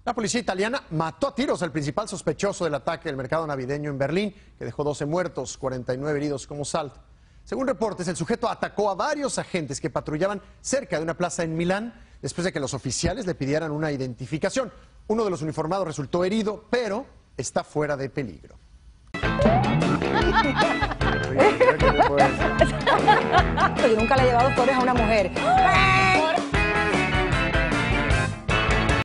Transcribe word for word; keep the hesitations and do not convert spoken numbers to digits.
La policía italiana mató a tiros al principal sospechoso del ataque del mercado navideño en Berlín, que dejó doce muertos, cuarenta y nueve heridos como saldo. Según reportes, el sujeto atacó a varios agentes que patrullaban cerca de una plaza en Milán después de que los oficiales le pidieran una identificación. Uno de los uniformados resultó herido, pero está fuera de peligro. Yo nunca le he llevado flores a una mujer.